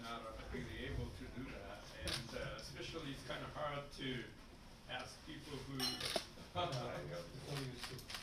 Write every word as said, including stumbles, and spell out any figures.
not really able to do that, and uh, especially it's kind of hard to ask people who. No, before you sit.